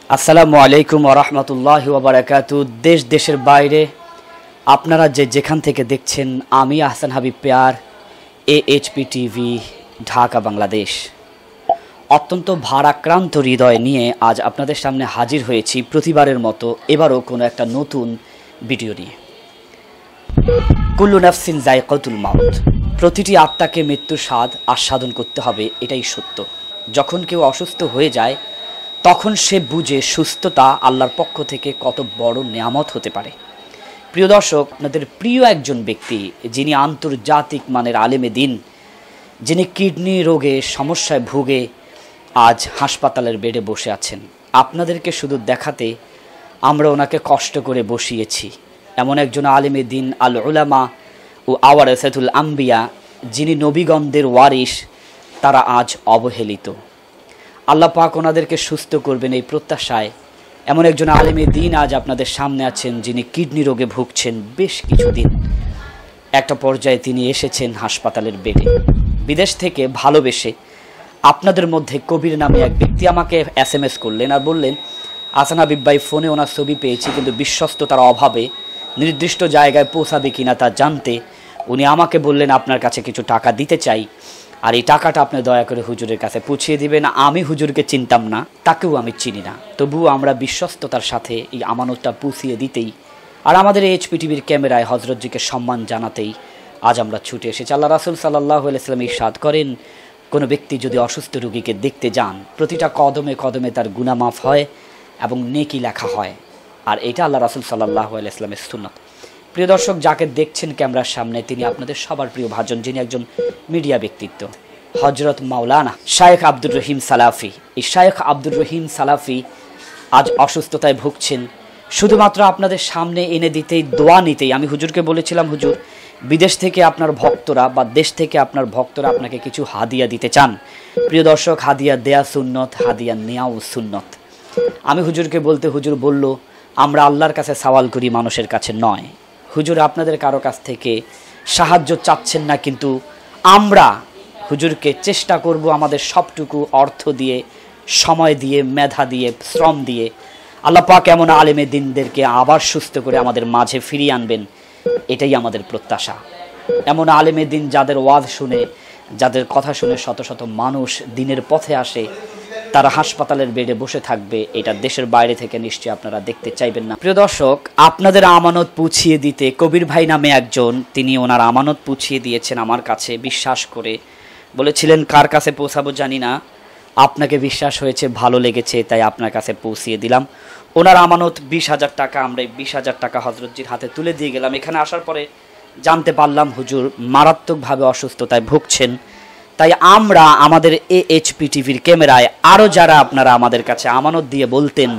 আসসালামু আলাইকুম ওয়া রাহমাতুল্লাহি ওয়া বারাকাতুহু। দেশ দেশের বাইরে আপনারা যেখান থেকে দেখছেন, আমি আহসান হাবিব পেয়ার, AHP টিভি, ঢাকা, বাংলাদেশ। অত্যন্ত ভারাক্রান্ত হৃদয় নিয়ে আজ আপনাদের সামনে হাজির হয়েছি প্রতিবারের মতো, এবারও কোনো একটা নতুন ভিডিও নিয়ে। কুল্লু নাফসিন যায়কাতুল মাউত, প্রতিটি আত্মাকে মৃত্যুর স্বাদ আস্বাদন করতে হবে, এটাই সত্য। যখন কেউ অসুস্থ হয়ে যায় তখন সে বুঝে সুস্থতা আল্লাহর পক্ষ থেকে কত বড় নেয়ামত হতে পারে। প্রিয় দর্শক, আপনাদের প্রিয় একজন ব্যক্তি, যিনি আন্তর্জাতিক মানের আলেমে দিন, যিনি কিডনি রোগে সমস্যায় ভুগে আজ হাসপাতালের বেডে বসে আছেন, আপনাদেরকে শুধু দেখাতে আমরা ওনাকে কষ্ট করে বসিয়েছি। এমন একজন আলেমে দিন, আল উলামা ও ওয়ারাসাতুল আম্বিয়া, যিনি নবীগণদের ওয়ারিস, তারা আজ অবহেলিত। আল্লাহ পাক ওনাদেরকে সুস্থ করবেন এই প্রত্যাশায় এমন একজন আলেমে দিন আজ আপনাদের সামনে আছেন, যিনি কিডনি রোগে ভুগছেন বেশ কিছুদিন। একটা পর্যায়ে তিনি এসেছেন হাসপাতালের বেডে। বিদেশ থেকে ভালোবেসে আপনাদের মধ্যে কবির নামে এক ব্যক্তি আমাকে SMS করলেন আর বললেন, আহসান হাবিব ভাই, ফোনে ওনার ছবি পেয়েছি, কিন্তু বিশ্বস্ততার অভাবে নির্দিষ্ট জায়গায় পৌঁছাবে কিনা তা জানতে উনি আমাকে বললেন আপনার কাছে কিছু টাকা দিতে চাই, আর এই টাকাটা আপনি দয়া করে হুজুরের কাছে পৌঁছিয়ে দিবেন। আমি হুজুরকে চিনতাম না, তাকেও আমি চিনি না, তবুও আমরা বিশ্বস্ততার সাথে এই আমানতটা পৌঁছিয়ে দিতেই আর আমাদের AHP টিভির ক্যামেরায় হযরতজিকে সম্মান জানাতেই আজ আমরা ছুটে এসেছি। আল্লাহ রাসূল সাল্লাল্লাহু আলাইহি ওয়াসাল্লাম ইরশাদ করেন, কোনো ব্যক্তি যদি অসুস্থ রোগীকে দেখতে যান, প্রতিটা কদমে কদমে তার গুনাহ মাফ হয় এবং নেকি লেখা হয়। আর এটা আল্লাহ রাসূল সাল্লাল্লাহু আলাইহি ওয়াসাল্লামের সুন্নাত। প্রিয় দর্শক, যাকে দেখছেন ক্যামেরার সামনে, তিনি আপনাদের সবার প্রিয় ভাজন, যিনি একজন মিডিয়া ব্যক্তিত্ব, হযরত মাওলানা শায়েখ আব্দুর রহিম সালাফি। এই শায়েখ আব্দুর রহিম সালাফি আজ অসুস্থতায় ভুগছেন। শুধুমাত্র আপনাদের সামনে এনে দিতেই, দোয়া নিতেই আমি হুজুরকে বলেছিলাম, হুজুর, বিদেশ থেকে আপনার ভক্তরা বা দেশ থেকে আপনার ভক্তরা আপনাকে কিছু হাদিয়া দিতে চান। প্রিয় দর্শক, হাদিয়া দেয়া সুন্নত, হাদিয়া নেওয়াও সুন্নত। আমি হুজুরকে বলতে হুজুর বলল, আমরা আল্লাহর কাছে সওয়াল করি, মানুষের কাছে নয়। হুজুর আপনাদের কারো কাছ থেকে সাহায্য চাচ্ছেন না, কিন্তু আমরা হুজুরকে চেষ্টা করব আমাদের সবটুকু অর্থ দিয়ে, সময় দিয়ে, মেধা দিয়ে, শ্রম দিয়ে আল্লাহ পাক এমন আলেমে দিনদেরকে আবার সুস্থ করে আমাদের মাঝে ফিরিয়ে আনবেন, এটাই আমাদের প্রত্যাশা। এমন আলেমে দিন যাদের ওয়াজ শুনে, যাদের কথা শুনে শত শত মানুষ দিনের পথে আসে, তারা হাসপাতালের বেডে বসে থাকবে, এটা দেশের বাইরে থেকে নিশ্চয়ই আপনারা দেখতে চাইবেন না। প্রিয় দর্শক, আপনাদের আমানত পৌঁছিয়ে দিতে কবির ভাই নামে একজন, তিনি ওনার আমানত পৌঁছিয়ে দিয়েছেন আমার কাছে বিশ্বাস করে। বলেছিলেন কার কাছে পৌঁছাবো জানি না, আপনাকে বিশ্বাস হয়েছে, ভালো লেগেছে, তাই আপনার কাছে পৌঁছিয়ে দিলাম। ওনার আমানত 20,000 টাকা। আমরা এই 20,000 টাকা হযরতজির হাতে তুলে দিয়ে গেলাম। এখানে আসার পরে জানতে পারলাম হুজুর মারাত্মকভাবে অসুস্থতায় ভুগছেন। তাই আমরা আমাদের AHP টিভির ক্যামেরায় আরও যারা আপনারা আমাদের কাছে আমানত দিয়ে বলতেন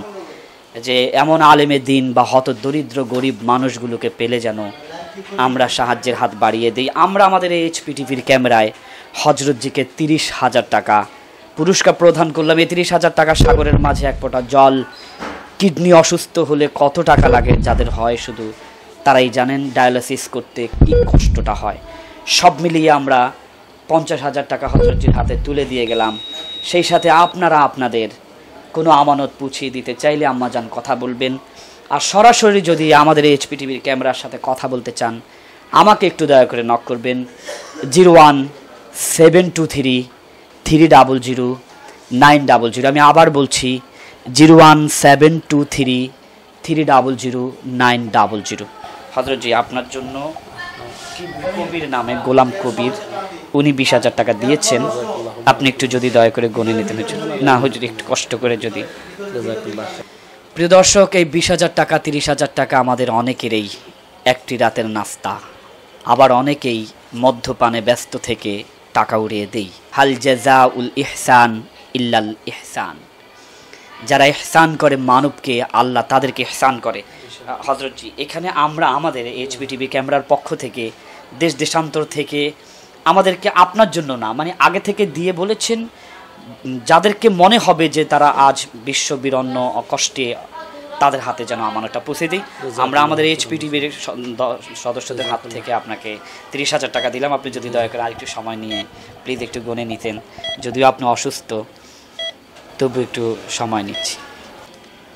যে এমন আলেমে দিন বা হত দরিদ্র গরিব মানুষগুলোকে পেলে যেন আমরা সাহায্যের হাত বাড়িয়ে দিই, আমরা আমাদের AHP টিভির ক্যামেরায় হযরতজিকে 30,000 টাকা পুরস্কার প্রদান করলাম। এই 30,000 টাকা সাগরের মাঝে এক ফোঁটা জল। কিডনি অসুস্থ হলে কত টাকা লাগে যাদের হয় শুধু তারাই জানেন, ডায়ালিসিস করতে কি কষ্টটা হয়। সব মিলিয়ে আমরা 50,000 টাকা হযরতজির হাতে তুলে দিয়ে গেলাম। সেই সাথে আপনারা আপনাদের কোনো আমানত পৌঁছিয়ে দিতে চাইলে আম্মাজান কথা বলবেন। আর সরাসরি যদি আমাদের AHP টিভির ক্যামেরার সাথে কথা বলতে চান, আমাকে একটু দয়া করে নক করবেন 01723 আমি আবার বলছি 01723 হযরতজি আপনার জন্য কবির নামে, গোলাম কবির, উনি 20,000 টাকা দিয়েছেন। আপনি একটু যদি দয়া করে গণে নিতেন না হুজুর, একটু কষ্ট করে যদি। প্রিয় দর্শক, এই 20,000 টাকা, 30,000 টাকা আমাদের অনেকেরই একটি রাতের নাস্তা, আবার অনেকেই মদ্যপানে ব্যস্ত থেকে টাকা উড়িয়ে দেই। হাল জাযাউল ইহসান ইল্লাল ইহসান। যারা ইহসান করে মানবকে, আল্লাহ তাদেরকে ইহসান করে। হযরতজি, এখানে আমরা আমাদের AHP টিভি ক্যামেরার পক্ষ থেকে, দেশ দেশান্তর থেকে, আমাদেরকে আপনার জন্য না, মানে আগে থেকে দিয়ে বলেছেন যাদেরকে মনে হবে যে তারা আজ বিশ্ববিরন্ন কষ্টে, তাদের হাতে যেন আমানতটা পৌঁছে দিই। আমরা আমাদের AHP টিভির সদস্যদের হাত থেকে আপনাকে 30,000 টাকা দিলাম। আপনি যদি দয়া করে আরেকটু সময় নিয়ে প্লিজ একটু গণে নিতেন, যদিও আপনি অসুস্থ, তবু একটু সময় নিচ্ছি।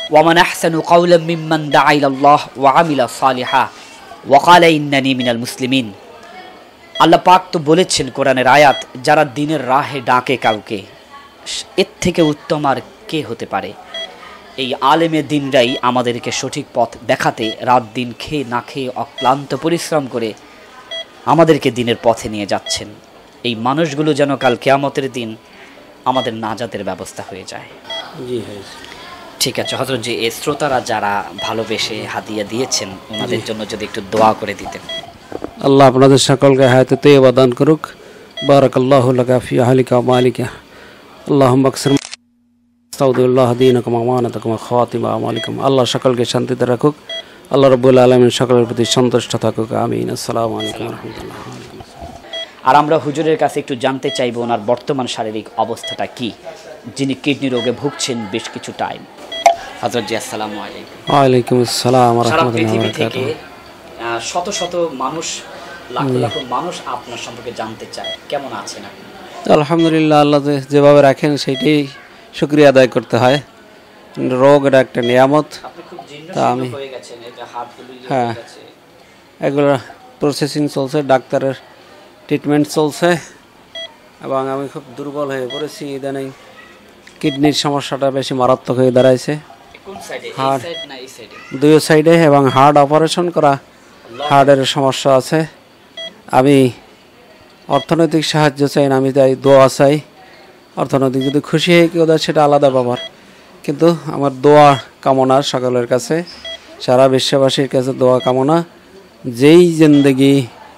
ওয়ামান আহসানু কাওলাম মিম্মান দাআ ইলাল্লাহ ওয়া আমিলা সালিহা ওয়া ক্বালা ইন্নানি মিনাল মুসলিমিন। আল্লাহ পাক তো বলেছেন কোরআনের আয়াত, যারা দ্বীনের রাহে ডাকে কাউকে, এর থেকে উত্তম আর কে হতে পারে। এই আলেমে দ্বীনরাই আমাদেরকে সঠিক পথ দেখাতে রাত দিন খেয়ে না খেয়ে অক্লান্ত পরিশ্রম করে আমাদেরকে দ্বীনের পথে নিয়ে যাচ্ছেন। এই মানুষগুলো যেন কাল কিয়ামতের দিন আমাদের নাজাতের ব্যবস্থা হয়ে যায়। জি হ্যাঁ, ঠিক আছে হযরত জি, এই শ্রোতারা যারা ভালোবেসে হাদিয়া দিয়েছেন ওনাদের জন্য যদি একটু দোয়া করে দিতেন। আল্লাহ আপনাদের সকলকে হায়াতে তৈয়বা দান করুক। বারাকাল্লাহু লাকা ফি আহলিকা ওয়া মালিকা। আল্লাহুম্মা আকসির আস্তাউদিল্লাহ দীনাকুম ওয়া আমানাতাকুম ওয়া খাওয়াতিমা আমালিকুম। আল্লাহ সকলকে শান্তিতে রাখুক। আল্লাহ রাব্বুল আলামিন সকলের প্রতি সন্তুষ্ট থাকুক। আমিন। আসসালামু আলাইকুম ওয়া রাহমাতুল্লাহ। আর আমরা হুজুরের কাছে একটু জানতে চাইবো ওনার বর্তমান শারীরিক অবস্থাটা কি, যিনি কিডনি রোগে ভুগছেন বেশ কিছু টাইম। হযরত জি আসসালামু আলাইকুম। ওয়া আলাইকুম আসসালাম ওয়া সারা রাহমাতুল্লাহি ওয়া পৃথিবী থেকে বারাকাতুহু। শত শত মানুষ, লাখ লাখ মানুষ আপনার সম্পর্কে জানতে চায়, কেমন আছেন আপনি? আলহামদুলিল্লাহ, আল্লাহ যেভাবে রাখেন সেইটাই শুকরিয়া আদায় করতে হয়। রোগ এটা একটা নিয়ামত। আপনি খুব তা আমি জীর্ণ হয়ে গেছেন, এটা হাড়গুলো ইয়ে হ্যাঁ, হয়ে গেছে। এগুলো প্রসেসিং চলছে, ডাক্তারের ট্রিটমেন্ট চলছে এবং আমি খুব দুর্বল হয়ে পড়েছি ইদানিং। কিডনির সমস্যাটা বেশি মারাত্মক হয়ে দাঁড়াইছে। কোন সাইডে, এই হাড় সাইড না এই সাইডে? দুই সাইডে, এবং হার্ট অপারেশন করা, হার্টের সমস্যা আছে। আমি অর্থনৈতিক সাহায্য চাই না, আমি তাই দোয়া চাই। অর্থনৈতিক যদি খুশি হয়ে কেউ দেয় সেটা আলাদা ব্যাপার, কিন্তু আমার দোয়া কামনা সকলের কাছে, সারা বিশ্ববাসীর কাছে দোয়া কামনা। যেই জিন্দেগি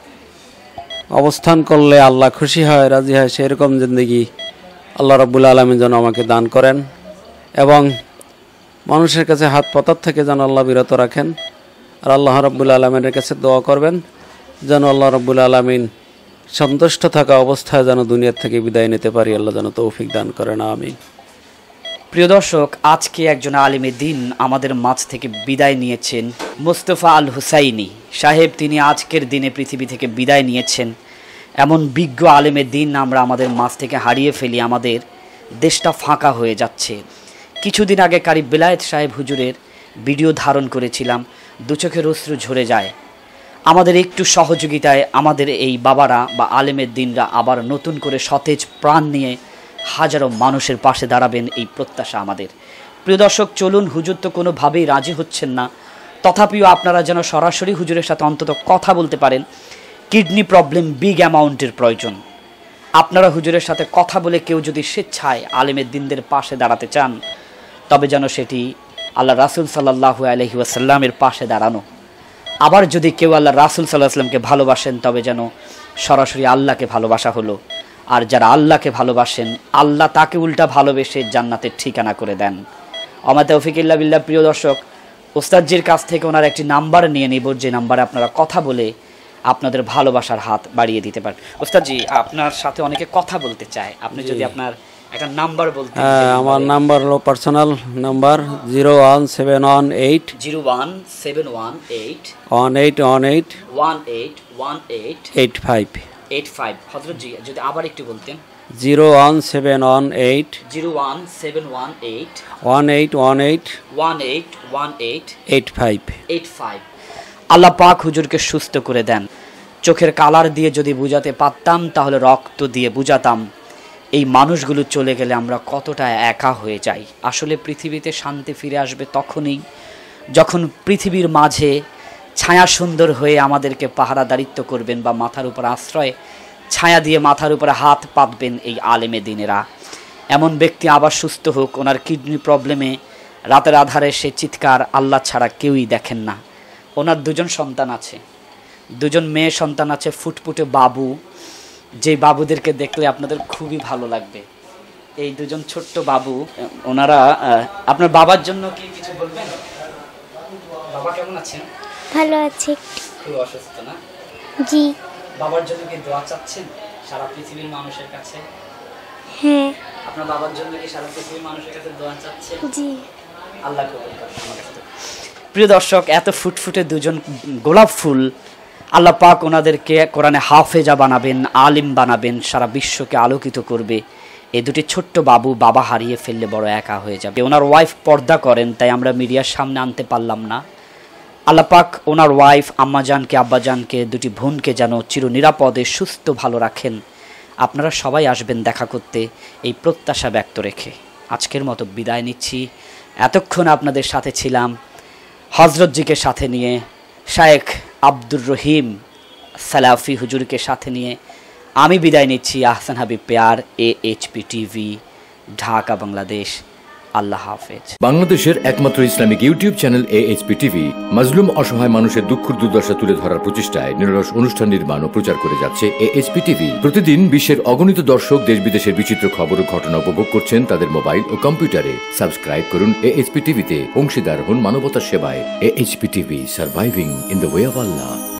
অবস্থান করলে আল্লাহ খুশি হয়, রাজি হয়, সেরকম জিন্দেগি আল্লাহ রাব্বুল আলামিন যেন আমাকে দান করেন, এবং মানুষের কাছে হাত পাতার থেকে যেন আল্লাহ বিরত রাখেন। আর আল্লাহ রাব্বুল আলামিনের কাছে দোয়া করবেন যেন আল্লাহ রাব্বুল আলামিন সন্তুষ্ট থাকা অবস্থায় যেন দুনিয়ার থেকে বিদায় নিতে পারি। আল্লাহ যেন তৌফিক দান করেন, আমিন। প্রিয় দর্শক, আজকে একজন আলিমে দ্বীন আমাদের মাঝ থেকে বিদায় নিয়েছেন, মুস্তাফা আল হুসাইনি সাহেব। তিনি আজকের দিনে পৃথিবী থেকে বিদায় নিয়েছেন। এমন বিজ্ঞ আলিমে দ্বীন আমরা আমাদের মাঝ থেকে হারিয়ে ফেলি, আমাদের দেশটা ফাঁকা হয়ে যাচ্ছে। কিছুদিন আগে কারি বেলায়েত সাহেব হুজুরের ভিডিও ধারণ করেছিলাম, দু চোখের অশ্রু ঝরে যায়। আমাদের একটু সহযোগিতায় আমাদের এই বাবারা বা আলেমের দ্বীনরা আবার নতুন করে সতেজ প্রাণ নিয়ে হাজারো মানুষের পাশে দাঁড়াবেন, এই প্রত্যাশা আমাদের। প্রিয় দর্শক, চলুন, হুজুর তো কোনোভাবেই রাজি হচ্ছেন না, তথাপিও আপনারা যেন সরাসরি হুজুরের সাথে অন্তত কথা বলতে পারেন। কিডনি প্রবলেম, বিগ অ্যামাউন্টের প্রয়োজন। আপনারা হুজুরের সাথে কথা বলে কেউ যদি স্বেচ্ছায় আলেমের দ্বীনদের পাশে দাঁড়াতে চান, তবে যেন সেটি আল্লাহ রাসূল সাল্লাল্লাহু আলাইহি ওয়াসাল্লামের পাশে দাঁড়ানো। আবার যদি কেউ আল্লাহ রাসূল সাল্লাল্লাহু আলাইহি ওয়াসাল্লামকে ভালোবাসেন, তবে যেন সরাসরি আল্লাহকে ভালোবাসা হলো। আর যারা আল্লাহকে ভালোবাসেন, আল্লাহ তাকে উল্টা ভালোবেসে জান্নাতের ঠিকানা করে দেন। আমা তৌফিক ইল্লা বিল্লাহ। প্রিয় দর্শক, ওস্তাদজির কাছ থেকে ওনার একটি নাম্বার নিয়ে নিব, যে নাম্বারে আপনারা কথা বলে আপনাদের ভালোবাসার হাত বাড়িয়ে দিতে পারেন। ওস্তাদজি, আপনার সাথে অনেকে কথা বলতে চায়, আপনি যদি আপনার একটা নাম্বার বলতেন। আমার নাম্বার হলো পার্সোনাল নাম্বার 01718 01718 1818 1818 85 85। হযরতজি যদি আবার একটু বলতেন। 01718 01718 1818 1818 85 85। আল্লাহ পাক হুজুরকে সুস্থ করে দেন। চোখের কালার দিয়ে যদি বুঝাতে পারতাম, তাহলে রক্ত দিয়ে বুঝাতাম। এই মানুষগুলো চলে গেলে আমরা কতটা একা হয়ে যাই। আসলে পৃথিবীতে শান্তি ফিরে আসবে তখনই যখন পৃথিবীর মাঝে ছায়া সুন্দর হয়ে আমাদেরকে পাহারাদারিত্ব করবেন, বা মাথার উপর আশ্রয় ছায়া দিয়ে মাথার উপরে হাত পাতবেন এই আলেমে দ্বীনেরা। এমন ব্যক্তি আবার সুস্থ হোক। ওনার কিডনি প্রবলেমে রাতের আধারে সে চিৎকার আল্লাহ ছাড়া কেউই দেখেন না। ওনার দুজন সন্তান আছে, দুজন মেয়ে সন্তান আছে, ফুটফুটে বাবু, যে বাবুদেরকে দেখলে আপনাদের খুবই ভালো লাগবে। এই দুজন ছোট্ট বাবু, ওনারা আপনার বাবার জন্য কি কিছু বলবেন? বাবা কেমন আছেন? ভালো আছি। খুব অসুস্থ না? জি। বাবার জন্য কি দোয়া চাচ্ছেন সারা পৃথিবীর মানুষের কাছে? হ্যাঁ। আপনার বাবার জন্য কি সারা পৃথিবীর মানুষের কাছে দোয়া চাচ্ছেন? জি। আল্লাহ কবুল করুন আমার কাছে। প্রিয় দর্শক, এত ফুটফুটে দুজন গোলাপ ফুল, আল্লাহ পাক ওনাদেরকে কোরআনে হাফেজা বানাবেন, আলিম বানাবেন, সারা বিশ্বকে আলোকিত করবে। এই দুটি ছোট্ট বাবু বাবা হারিয়ে ফেললে বড় একা হয়ে যাবে। ওনার ওয়াইফ পর্দা করেন, তাই আমরা মিডিয়ার সামনে আনতে পারলাম না। আল্লাহ পাক ওনার ওয়াইফ আম্মাজানকে আব্বাজানকে দুটি বোনকে যেন চির নিরাপদে সুস্থ ভালো রাখেন। আপনারা সবাই আসবেন দেখা করতে, এই প্রত্যাশা ব্যক্ত রেখে আজকের মতো বিদায় নিচ্ছি। এতক্ষণ আপনাদের সাথে ছিলাম হজরতজিকে সাথে নিয়ে, শায়েখ আব্দুর রহিম সালাফি হুজুরকে সাথে নিয়ে আমি বিদায় নিচ্ছি। Ahsan Habib Peyar, AHP TV, Dhaka, Bangladesh. আল্লাহ হাফেজ। বাংলাদেশের একমাত্র Islamic YouTube channel AHP TV মাজলুম অসহায় মানুষের দুঃখ দুর্দশা তুলে ধরার প্রচেষ্টায় নিরলস অনুষ্ঠান নির্মাণ ও প্রচার করে যাচ্ছে AHP টিভি। প্রতিদিন বিশ্বের অগণিত দর্শক দেশ বিদেশের বিচিত্র খবর ও ঘটনা উপভোগ করছেন তাদের মোবাইল ও কম্পিউটারে। সাবস্ক্রাইব করুন AHP টিভিতে, অংশীদার হন মানবতার সেবায়। AHP TV, surviving in the way of Allah.